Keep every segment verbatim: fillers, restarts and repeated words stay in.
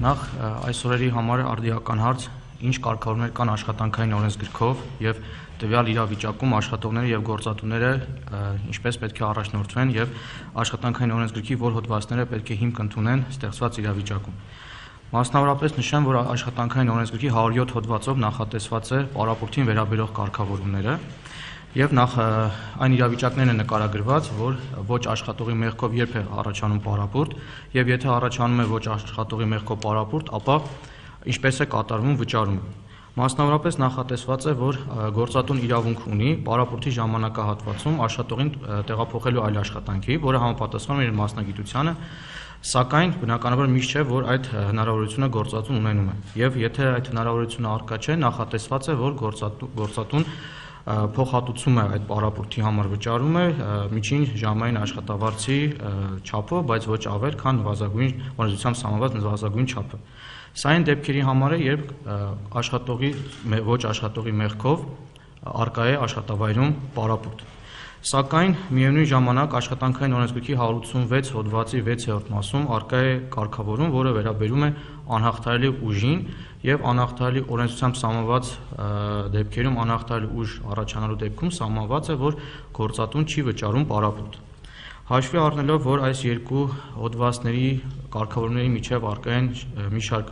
Նախ այս օրերի համար արդիական հարց, ինչ կարգավորումներ կան աշխատանքային օրենսգրքով եւ տվյալ իրավիճակում աշխատողները եւ գործատուները ինչպես պետք է առաջնորդվեն եւ աշխատանքային օրենսգրքի որ հոդվածները պետք է հիմք ընդունեն ստեղծված իրավիճակում։ Մասնավորապես նշեմ, որ աշխատանքային օրենսգրքի հարյուր յոթ հոդվածով նախատեսված է պարապորտին վերաբերող կարգավորումները եւ նախ այն իրավիճակներն են նկարագրված, որ ոչ աշխատողի մեղքով երբ է առաջանում պարապորտ եւ եթե առաջանում է ոչ աշխատողի մեղքով պարապորտ, ապա ինչպես է կատարվում վճարումը։ Մասնավորապես նախատեսված է, որ գործատուն իրավունք ունի պարապորտի ժամանակահատվածում աշխատողին տեղափոխելու այլ աշխատանքի, որը համապատասխանում է իր մասնագիտությանը, սակայն բնականաբար միշտ չէ, որ այդ հնարավորությունը գործատուն ունենում է։ Եվ եթե այդ հնարավորությունը առկա չէ, նախատեսված է, որ գործատուն փոխհատուցում է այդ պարապորտի համար վճարում է միջին ժամային աշխատավարձի չափը, բայց ոչ ավել, քան նվազագույն օրենսդրությամբ սահմանված նվազագույն չափը։ Սա այն դեպքերի համար է, երբ աշխատողի ոչ աշխատողի մեղքով առկա է աշխատավայրում պարապորտ։ Սակայն միևնույն ժամանակ աշխատանքային օրենսգրքի հարյուր ութսունվեց հոդվածի վեցերորդ մասում առկա է կարգավորում, որը վերաբերում է անհաղթահարելի ուժին եւ անհաղթահարելի օրենսդրությամբ սահմանված դեպքերում անհաղթահարելի ուժ առաջանալու դեպքում սահմանված է, որ գործատուն չի վճարում պարապորտ։ Հաշվի առնելով, որ այս երկու հոդվածների կարգավորումների միջև առկա են մի շարք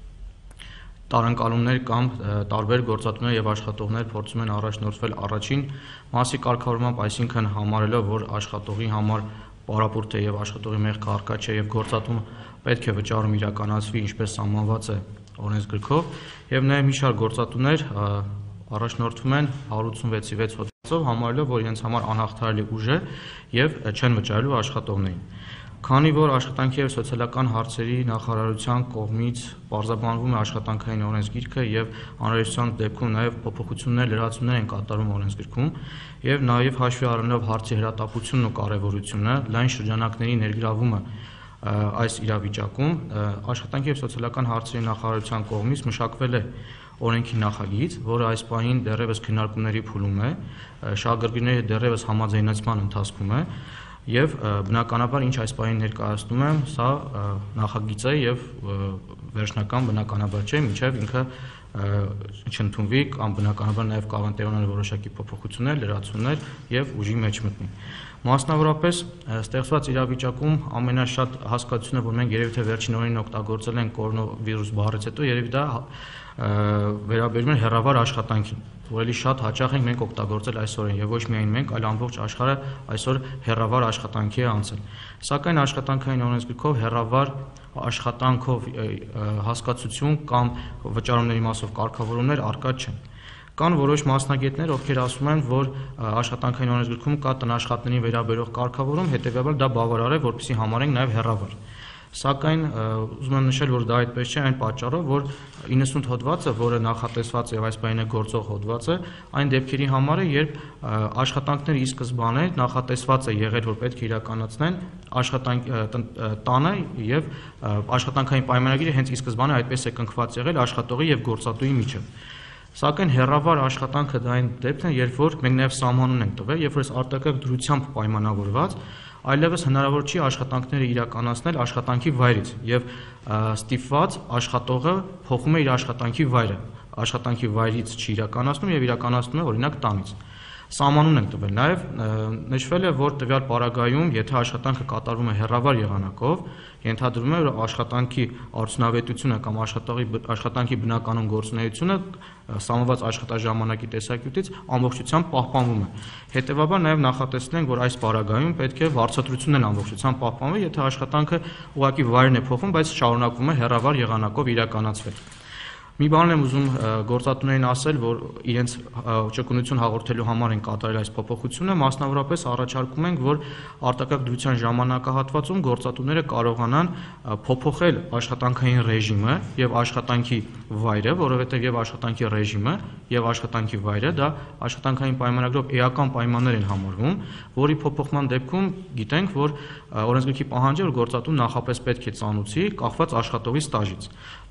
տարընկալումներ կամ տարբեր գործատուներ եւ աշխատողներ փորձում են առաջնորդվել առաջին մասի կարգավորմամբ, այսինքն համարելով, որ աշխատողի համար պարապորտ է եւ աշխատողի մեղքը առկա չէ եւ գործատումը պետք է վճարում իրականացվի, ինչպես սահմանված է օրենսգրքով, եւ նաեւ մի շարք գործատուներ առաջնորդվում են հարյուր ութսունվեցի վեց հոդվածով, համարելով, որ իրենց համար անհաղթահարելի ուժ է եւ չեն վճարելու աշխատողներին։ Քանի որ աշխատանքի եւ սոցիալական հարցերի նախարարության կողմից պարզաբանվում է աշխատանքային օրենսգիրքը եւ անհրաժեշտության դեպքում նաեւ փոփոխություններ, լրացումներ են կատարում օրենսգրքում եւ նաեւ հաշվի առնելով հարցի հրատապությունն ու կարեւորությունը, լայն շրջանակների ներգրավումը այս իրավիճակում աշխատանքի եւ սոցիալական հարցերի նախարարության կողմից մշակվել է օրենքի նախագիծ, որը այս պահին դեռևս քննարկումների փուլում է, շահագրգիռների դեռևս համաձայնեցման ընթացքում է եւ բնականաբար ինչ այս պահին ներկայացնում եմ, սա նախագիծ է եւ վերջնական բնականաբար չէ, մինչեւ ինքը չընդունվի կամ բնականաբար նաեւ կարող են տեղանալ որոշակի փոփոխություններ, լրացումներ եւ ուժի մեջ մտնի։ Մասնավորապես ստեղծված իրավիճակում ամենաշատ հասկացությունը, որ մենք երևի թե վերջին օրերին օգտագործել ենք կորոնավիրուս բառից հետո, երևի դա վերաբերում է հեռավար աշխատանքին, որ էլի շատ հաճախ ենք մենք օգտագործել այսօրին եւ ոչ միայն մենք, այլ ամբողջ աշխարհը այսօր հեռավար աշխատանքի է անցել։ Սակայն աշխատանքային օրենսգրքով հեռավար աշխատանքով հասկացություն կամ վճարումների մասով կարգավորումներ առկա չեն։ Կան որոշ մասնագետներ, ովքեր ասում են, որ աշխատանքային օրենսգրքում կա տնաշխատներին վերաբերող կարգավորում, հետեւաբար դա բավարար է, որպեսզի համարենք նաեւ հեռավար։ Սակայն ուզում եմ նշել, որ դա այդպես չէ, այն պատճառով, որ իննսուն հոդվածը, որը նախատեսված է եւ այս պահին է գործող հոդված է, այն դեպքերի համար է, երբ աշխատանքները ի սկզբանե նախատեսված է եղել, որ պետք է իրականացնեն աշխատանք տանը եւ աշխատանքային պայմանագիրը հենց ի սկզբանե այդպես է կնքված եղել աշխատողի եւ գործատուի միջեւ։ Սակայն հեռավար աշխատանքը դա այն դեպքն է, երբ որ մենք նաեւ սահմանուն ենք տվել, երբ որ արտակարգ դրությամբ պայմանավորված այլևս հնարավոր չի աշխատանքները իրականացնել աշխատանքի վայրից եւ ստիպված աշխատողը փոխում է իր աշխատանքի վայրը, աշխատանքի վայրից չի իրականացնում եւ իրականացնում է օրինակ տանից։ Սահմանուն ենք տվել։ Նաեւ նշվել է, որ տվյալ պարագայում, եթե աշխատանքը կատարվում է հեռավար եղանակով, ենթադրվում է, որ աշխատանքի արդյունավետությունը կամ աշխատողի աշխատանքի բնականon գործունեությունը սահմանված աշխատաժամանակի տեսակետից ամբողջությամբ պահպանվում է։ Հետևաբար նաեւ նախատեսել ենք, որ այս պարագայում պետք է վարձատրությունն ամբողջությամբ պահպանվի, եթե աշխատանքը ուղղակի վայրն է փոխվում, բայց շարունակվում է հեռավար եղանակով իրականացվել։ Մի բան եմ ուզում գործատուներին ասել, որ իրենց ճկունություն հաղորդելու համար են կատարել այս փոփոխությունը, մասնավորապես առաջարկում ենք, որ արտակարգ դրության ժամանակահատվածում գործատուները կարողանան փոփոխել աշխատանքային ռեժիմը եւ աշխատանքի վայրը, որովհետեւ եւ աշխատանքի ռեժիմը եւ աշխատանքի վայրը դա աշխատանքային պայմանագրով էական պայմաններ են համարվում, որի փոփոխման դեպքում գիտենք, որ օրենսգրքի պահանջը, որ գործատուն նախապես պետք է ծանուցի կախված աշխատողի ստաժից։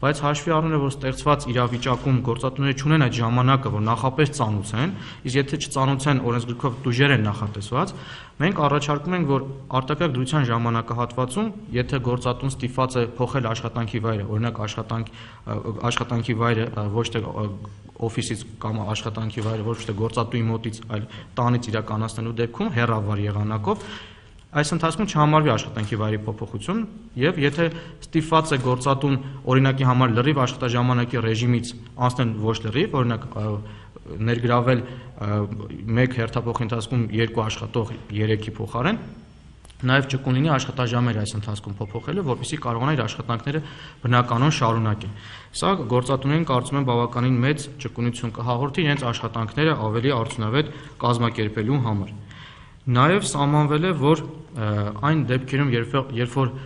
բայց հաշվի առնելով, որ ստեղծված իրավիճակում գործատուները չունեն այդ ժամանակը, որ նախապես ծանուցեն, իսկ եթե չծանուցեն, օրենսգրքով տուժեր են նախատեսված, մենք առաջարկում ենք, որ արտակարգ դրության ժամանակահատվածում, եթե գործատուն ստիպված է փոխել աշխատանքի վայրը, օրինակ աշխատանք աշխատանքի վայրը ոչ թե օֆիսից կամ աշխատանքի վայրը ոչ թե գործատուի մոտից, այլ տանից իրականացնելու դեպքում հեռավար եղանակով այս ընթացքում չհամարվի աշխատանքի վայրի փոփոխություն եւ եթե ստիպված է գործատուն օրինակի համար լրիվ աշխատաժամանակի ռեժիմից անցնել ոչ լրիվ, օրինակ ներգրավել մեկ հերթափոխի ընթացքում երկու աշխատող երեքի փոխարեն, նաեւ չկունենի աշխատաժամերը այս ընթացքում փոփոխելը, որպեսզի կարողանա իր աշխատանքները բնականon շարունակել։ Սա գործատուներին կարծում եմ բավականին մեծ ճկունություն կհաղորդի իրենց աշխատանքները ավելի արդյունավետ կազմակերպելու համար։ Նաև սահմանվել է, որ այն դեպքերում, երբ որ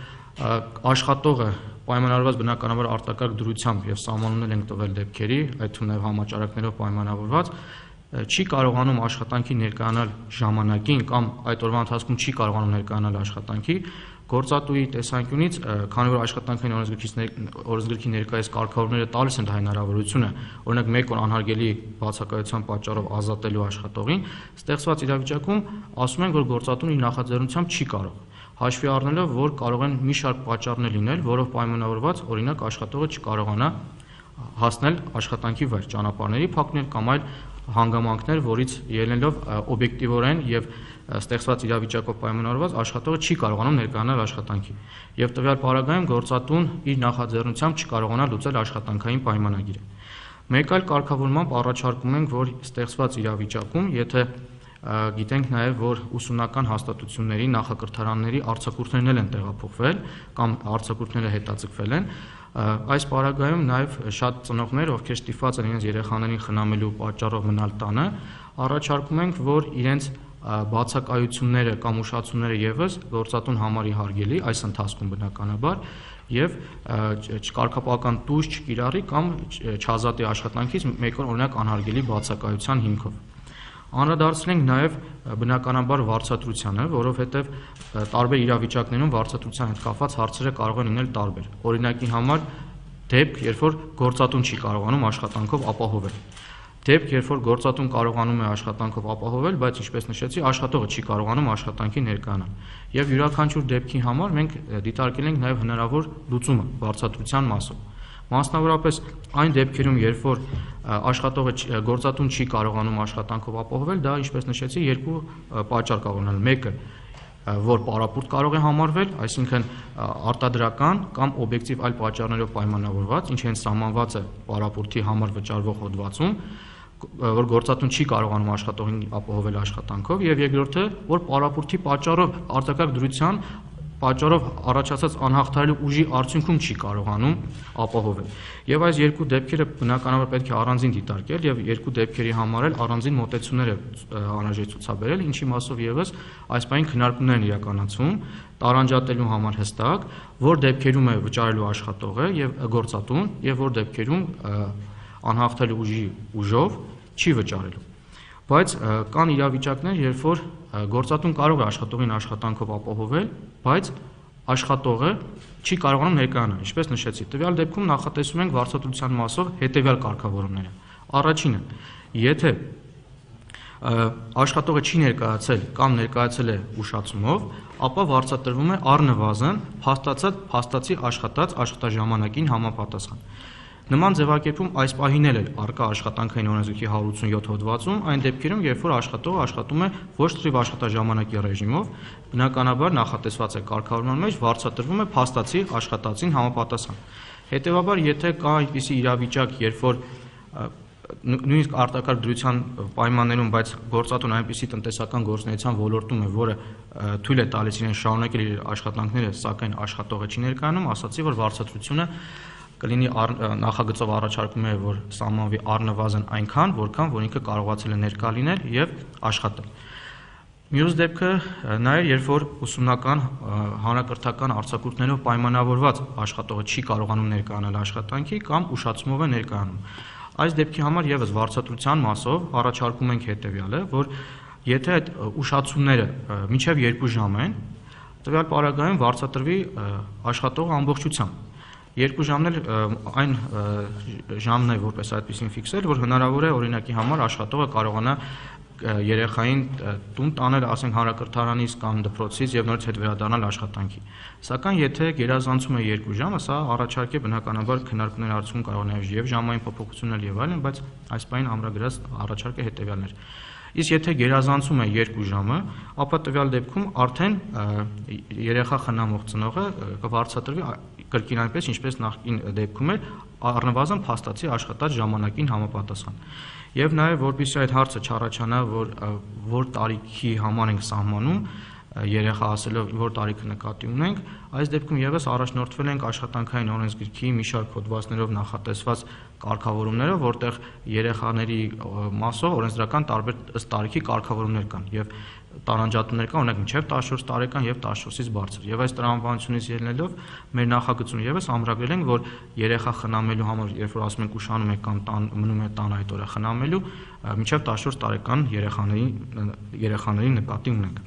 աշխատողը պայմանավորված բնականաբար արտակարգ դրությամբ եւ սահմանումներ ենք տվել դեպքերի, այդ թվում նաեւ համաճարակներով պայմանավորված, չի կարողանում աշխատանքի ներկայանալ ժամանակին կամ այդ օրվա ընթացքում չի կարողանում ներկայանալ աշխատանքի, գործատուի տեսանկյունից, քանի որ աշխատանքային օրենսգրքի ներկայիս կարգավորումները տալիս են դա հնարավորությունը, օրինակ մեկ օր անհարգելի բացակայության պատճառով ազատելու աշխատողին, ստեղծված իրավիճակում ասում են, որ գործատուն իր նախաձեռնությամբ չի կարող, հաշվի առնելով, որ կարող են մի շարք պատճառներ լինել, որով պայմանավորված, օրինակ աշխատողը չկարողանա հասնել աշխատանքի վայր, ճանապարհների փակնել կամ այլ հանգամանքներ, որից ելնելով օբյեկտիվորեն եւ ստեղծված իրավիճակով պայմանավորված աշխատողը չի կարողանում ներկայանալ աշխատանքի եւ տվյալ պարագայում գործատուն իր նախաձեռնությամբ չկարողանա լուծել աշխատանքային պայմանագիրը։ Մեկ այլ կարգավորմամբ առաջարկում ենք, որ ստեղծված իրավիճակում, եթե գիտենք նաեւ, որ ուսումնական հաստատությունների նախակրթարանների արձակուրդներն են տեղափոխվել կամ արձակուրդները հետաձգվել են, այս պարագայում նաեւ շատ ծնողներ, ովքեր ստիպված են իրենց երեխաներին խնամելու պատճառով մնալ տանը, առաջարկում ենք, որ իրենց բացակայությունները կամ ուշացումները եւս գործատուն համարի հարգելի այս ընթացքում բնականաբար եւ կարգապահական տույժ չկիրառի կամ չազատի աշխատանքից մեկ օր օրինակ անհարգելի բացակայության հիմքով։ Անդրադարձնենք նաև բնականաբար վարձատրությանը, որովհետև տարբեր իրավիճակներում վարձատրության հետ կապված հարցերը կարող են լինել տարբեր։ Օրինակի համար դեպք, երբ որ գործատուն չի կարողանում աշխատանքով ապահովել։ Դեպք, երբ որ գործատուն կարողանում է աշխատանքով ապահովել, բայց ինչպես նշեցի, աշխատողը չի կարողանում աշխատանքի ներկայանալ։ Եվ յուրաքանչյուր դեպքի համար մենք դիտարկել ենք նաև հնարավոր լուծումը վարձատրության մասով։ Մասնավորապես այն դեպքերում, երբ որ աշխատողը գործատուն չի կարողանում աշխատանքով ապահովել, դա ինչպես նշեցի, երկու պատճառ կարող ունենալ։ Մեկը, որ պարապուրտ կարող է համարվել, այսինքն արտադրական կամ օբյեկտիվ այլ պատճառներով պայմանավորված, ինչ հենց սահմանված է պարապուրտի համար վճարվող հոդվածում, որ գործատուն չի կարողանում աշխատողին ապահովել աշխատանքով, եւ երկրորդը, որ պարապուրտի պատճառով արտակարգ դրության պատճառով առաջացած անհաղթահարելի ուժի արդյունքում չի կարողանում ապահովել։ Եվ այս երկու դեպքերը բնականաբար պետք է առանձին դիտարկել եւ երկու դեպքերի համար էլ առանձին մոտեցումներ է անհրաժեշտ ցուցաբերել, ինչի մասով եւս այս բանի քննարկումներ են իրականացում, տարանջատելու համար հստակ, որ դեպքերում է վճարելու աշխատողը եւ գործատուն եւ որ դեպքերում անհաղթահարելի ուժի ուժով չի վճարելու։ Բայց կան իրավիճակներ, երբ որ գործատուն կարող է աշխատողին աշխատանքով ապահովել, բայց աշխատողը չի կարողանում ներկայանալ, ինչպես նշեցի։ Տվյալ դեպքում նախատեսում ենք վարձատրության մասով հետևյալ կարգավորումները։ Առաջինը, եթե աշխատողը չի ներկայացել կամ ներկայացել է ուշացումով, ապա վարձատրվում է առնվազն փաստացած փաստացի աշխատած աշխատաժամանակին համապատասխան։ Նման ձևակերպում այս պահին էլ առկա աշխատանքային օրենսգրքի հարյուր ութսունյոթ հոդվածում, այն դեպքերում, երբ որ աշխատողը աշխատում է ոչ լրիվ աշխատաժամանակի ռեժիմով, բնականաբար նախատեսված է կարգավորման մեջ վարձատրվում է փաստացի աշխատածին համապատասխան։ Հետևաբար, եթե կա այնպիսի իրավիճակ, երբ որ նույնիսկ արտակարգ դրության պայմաններում, բայց գործատուն այնպիսի տնտեսական գործունեության ոլորտում է, որը թույլ է տալիս իրեն շարունակել իր աշխատանքները, սակայն աշխատողը չի ներկայանում, ասացի, որ վարձատրությունը կլինի նախագծով առաջարկում է, որ սահմանվի առնվազն այնքան, որքան որ ինքը կարողացել է ներկա լինել եւ աշխատել։ Մյուս դեպքը նա է, երբ որ ուսումնական հանրակրթական արձակուրդներով պայմանավորված աշխատողը չի կարողանում ներկայանալ աշխատանքի կամ ուշացումով է ներկայանում։ Այս դեպքի համար եւս վարձատրության մասով առաջարկում ենք հետեւյալը, որ եթե այդ ուշացումները մինչեւ երկու ժամ են, տվյալ պարագայում վարձատրվի աշխատողը ամբողջությամբ։ Երկու ժամն էլ այն ժամն է, որպես այդպեսին ֆիքսել, որ հնարավոր է օրինակի համար աշխատողը կարողանա երեխային տուն տանել, ասենք հանրակրթարանից կամ դպրոցից եւ նորից հետ վերադառնալ աշխատանքի։ Սակայն եթե գերազանցում է երկու ժամը, սա առաջարկ է բնականաբար քննարկումների արդյունքում կարող է եւ ժամային փոփոխություններ եւ այլն, բայց այս պայն ամրագրած առաջարկը հետեւյալն էր։ Իսկ եթե գերազանցում է երկու ժամը, ապա տվյալ դեպքում արդեն երեխա խնամող ծնողը կվարձատրվի կրկին այնպես, ինչպես նախկին դեպքում էր, առնվազն փաստացի աշխատած ժամանակին համապատասխան։ Եվ նաև որպեսզի այդ հարցը չառաջանա, որ որ տարիքի համար ենք սահմանում, երեխա ասելով որ տարիքը նկատի ունենք, այս դեպքում եւս առաջնորդվել ենք աշխատանքային օրենսգրքի մի շարք հոդվածներով նախատեսված կարգավորումներով, որտեղ երեխաների մասով օրենսդրական տարբեր ըստ տարիքի կարգավորումներ կան եւ տարանջատումներ կան, օրինակ մինչեւ տասնչորս տարեկան եւ տասնչորսից բարձր։ Եվ այս տրամաբանությունից ելնելով մեր նախագծում եւս ամրագրել ենք, որ երեխա խնամելու համար, երբ որ ասում ենք ուշանում եք կամ տան մնում է տան այդ օրը խնամելու, մինչեւ տասնչորս տարեկան երեխաների երեխաների նկատի ունենք։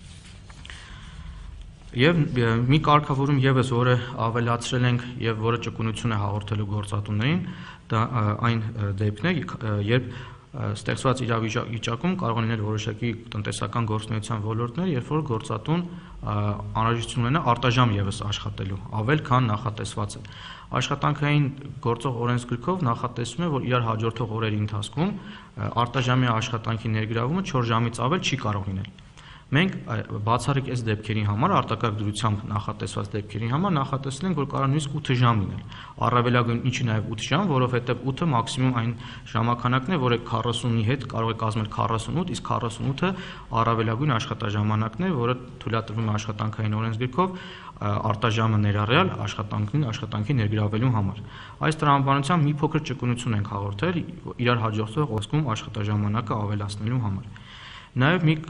Եվ մի կարգավորում եւս, որը ավելացրել ենք եւ որը ճկունություն է հաղորդելու գործատուներին, դա այն դեպքն է, երբ ստեղծված իրավիճակում կարող են լինել որոշակի տնտեսական գործունեության ոլորտներ, երբ որ գործատուն անհրաժեշտություն ունենա արտաժամ եւս աշխատելու, ավել քան նախատեսված է։ Աշխատանքային գործող օրենսգրքով նախատեսվում է, որ իրար հաջորդող օրերի ընթացքում արտաժամի աշխատանքի ներգրավումը չորս ժամից ավել չի կարող լինել։ Մենք բացառիկ այս դեպքերի համար, արտակարգ դրությամբ նախատեսված դեպքերի համար նախատեսել ենք, որ կարող նույնիսկ ութ ժամ լինել։ Առավելագույն ինչի նաև ութ ժամ, որովհետև ութը մաքսիմում այն ժամանակն է, որը քառասունի հետ կարող է կազմել քառասունութ, իսկ քառասունութը առավելագույն աշխատաժամանակն է, որը թույլատրվում է աշխատանքային օրենսգրքով արտաժամը ներառյալ աշխատանքին աշխատանքի ներգրավելու համար։ Այս տրամաբանությամբ մի փոքր ճկունություն ենք հաղորդել իրար հաջորդող օգտում աշխատաժամանակը ավելացնելու համար։ Նաև մի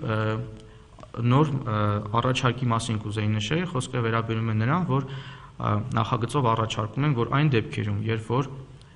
նոր առաջարկի մասին կուզեի նշել, խոսքը վերաբերում է նրան, որ նախագծով առաջարկում են, որ այն դեպքերում, երբ որ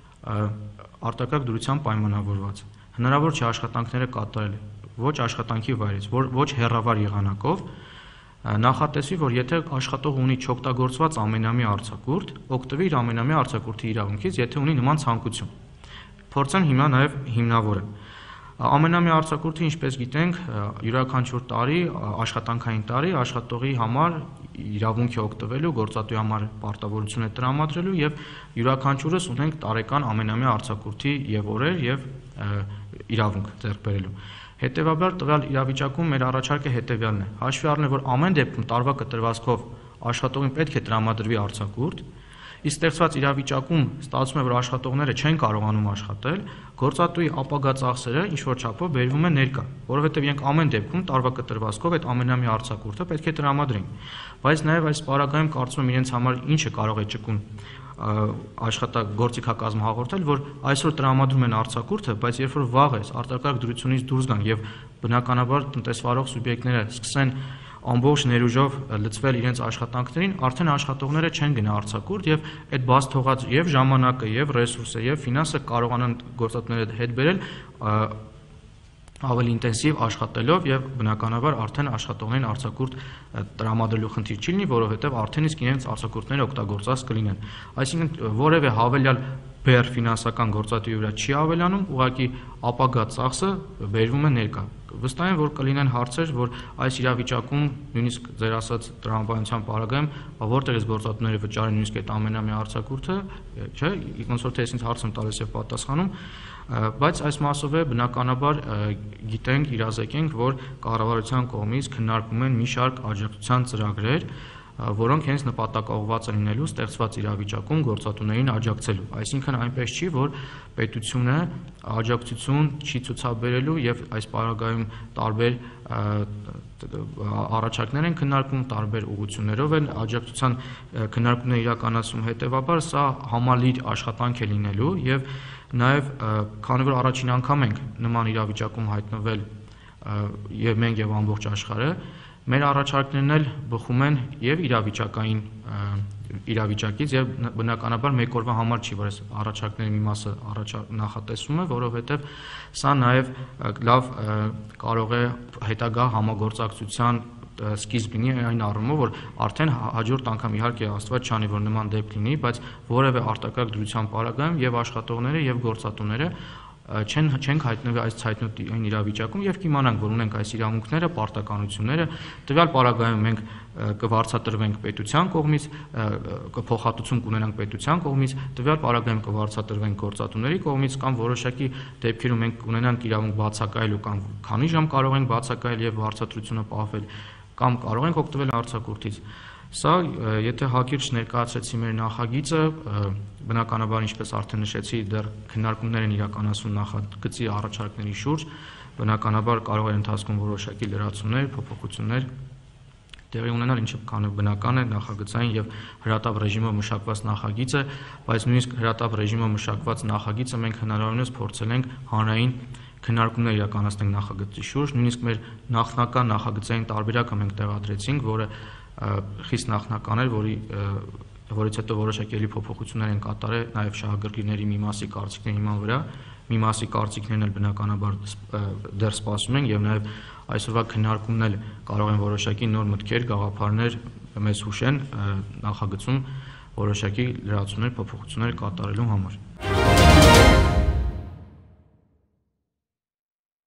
արտակարգ դրությամբ պայմանավորված հնարավոր չէ աշխատանքները կատարել ոչ աշխատանքի վայրից, ոչ հեռավար եղանակով, նախատեսվի, որ եթե աշխատողը ունի չօգտագործված ամենամյա արձակուրդ, օգտվի իր ամենամյա արձակուրդի իրավունքից, եթե ունի նման ցանկություն։ Փորձեն հիմա նաև հիմնավորը։ Ամենամյա արձակուրդը, ինչպես գիտենք, յուրաքանչյուր տարի, աշխատանքային տարի աշխատողի համար իրավունք է օգտվելու, գործատուի համար պարտավորություն է տրամադրելու եւ յուրաքանչյուրս ունենք տարեկան ամենամյա արձակուրդի եւ օրեր եւ իրավունք ձեռք բերելու։ Հետևաբար տվյալ իրավիճակում մեր առաջարկը հետեւյալն է. հաշվի առնել, որ ամեն դեպքում տարվա կտրվածքով աշխատողին պետք է տրամադրվի արձակուրդ, իսկ ստեղծված իրավիճակում ստացվում է, որ աշխատողները չեն կարողանում աշխատել, գործատուի ապագա ծախսերը ինչ որ չափով բերվում է ներկա, որովհետև իրենք ամեն դեպքում տարվա կտրվածքով այդ ամենամյա արձակուրդը պետք է տրամադրեն։ Բայց նաև այս պարագայում կարծում եմ իրենց համար ինչը կարող է ճկուն աշխատագործիքակազմ հաղորդել, որ այսօր տրամադրում են արձակուրդը, բայց երբ որ վաղ է արտակարգ դրությունից դուրս գան եւ բնականաբար տնտեսվարող սուբյեկտները սկսեն ամբողջ ներուժով լծվել իրենց աշխատանքներին, արդեն աշխատողները չեն գնա արձակուրդ եւ այդ բաց թողած եւ ժամանակը եւ ռեսուրսը եւ ֆինանսը կարողանան գործատուները հետ բերել ավելի ինտենսիվ աշխատելով եւ բնականաբար արդեն աշխատողներին արձակուրդ տրամադրելու խնդիր չի լինի, որովհետեւ արդեն իսկ իրենց արձակուրդները օգտագործած կլինեն։ Այսինքն որևէ հավելյալ բեր ֆինանսական գործատուի վրա չի ավելանում, ուղղակի ապագա ծախսը բերվում է ներկա։ Վստահ եմ, որ կլինեն հարցեր, որ այս իրավիճակում նույնիսկ ձեր ասած տրամաբանության պարագայում որտեղից գործատուները վճարեն նույնիսկ այդ ամենամյա արձակուրդը, չէ, ոնց որ թե ես ինձ հարց եմ տալիս եւ պատասխանում, բայց այս մասով է բնականաբար գիտենք, իրազեկենք, որ կառավարության կողմից քննարկվում են մի շարք աջակցության ծրագրեր, որոնք հենց նպատակաուղղված են լինելու ստեղծված իրավիճակում գործատուներին աջակցելու։ Այսինքն այնպես չի, որ պետությունը աջակցություն չի ցուցաբերելու եւ այս պարագայում տարբեր առաջարկներ են քննարկվում, տարբեր ուղղություններով են աջակցության քննարկումներ իրականացում, հետեւաբար սա համալիր աշխատանք է լինելու եւ նաեւ քանի որ առաջին անգամ ենք նման իրավիճակում հայտնվել եւ մենք եւ ամբողջ աշխարհը, մեր առաջարկներն էլ բխում են եւ իրավիճակային իրավիճակից եւ բնականաբար մեկ օրվա համար չի, որ այս առաջարկների մի մասը նախատեսվում է, որովհետեւ սա նաեւ լավ կարող է հետագա համագործակցության սկիզբ լինի այն առումով, որ արդեն հաջորդ անգամ իհարկե Աստված չանի, որ նման դեպք լինի, բայց որևէ արտակարգ դրության պարագայում եւ աշխատողները եւ գործատուները չեն չենք հայտնվի այս ցայտնության իրավիճակում եւ կիմանանք, որ ունենք այս իրավունքները, պարտականությունները, տվյալ պարագայում մենք կվարձատրվենք պետության կողմից, կփոխհատուցում կունենանք պետության կողմից, տվյալ պարագայում կվարձատրվենք գործատուների կողմից կամ որոշակի դեպքերում մենք կունենանք իրավունք բացակայելու կամ քանի ժամ կարող ենք բացակայել եւ վարձատրությունը պահվել կամ կարող ենք օգտվել արձակուրդից։ Սա, եթե հակիրճ ներկայացրեցի մեր նախագիծը, բնականաբար ինչպես արդեն նշեցի, դեռ քննարկումներ են իրականացվում նախագծի առաջարկների շուրջ, բնականաբար կարող է ընթացքում որոշակի լրացումներ, փոփոխություններ տեղի ունենալ, ինչը բնական է նախագծային եւ հրատապ ռեժիմով մշակված նախագիծը, բայց նույնիսկ հրատապ ռեժիմով մշակված նախագիծը մենք հնարավորինս փորձել ենք հանրային քննարկումներ իրականացնենք նախագծի շուրջ, նույնիսկ մեր նախնական նախագծային տարբերակը մենք տեղադրեցինք, որը խիստ նախնական էր, որի որից հետո որոշակի էլի փոփոխություններ են կատարել նաև շահագրգիռների մի մասի կարծիքների հիման վրա, մի մասի կարծիքներն էլ բնականաբար դեռ սպասում են եւ նաև այսօրվա քննարկումն էլ կարող են որոշակի նոր մտքեր, գաղափարներ մեզ հուշեն նախագծում որոշակի լրացումներ, փոփոխություններ կատարելու համար։